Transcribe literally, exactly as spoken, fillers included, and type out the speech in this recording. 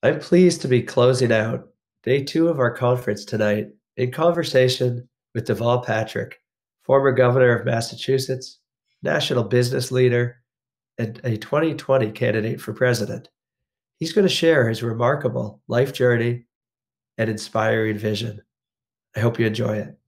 I'm pleased to be closing out day two of our conference tonight in conversation with Deval Patrick, former governor of Massachusetts, national business leader, and a twenty twenty candidate for president. He's going to share his remarkable life journey and inspiring vision. I hope you enjoy it.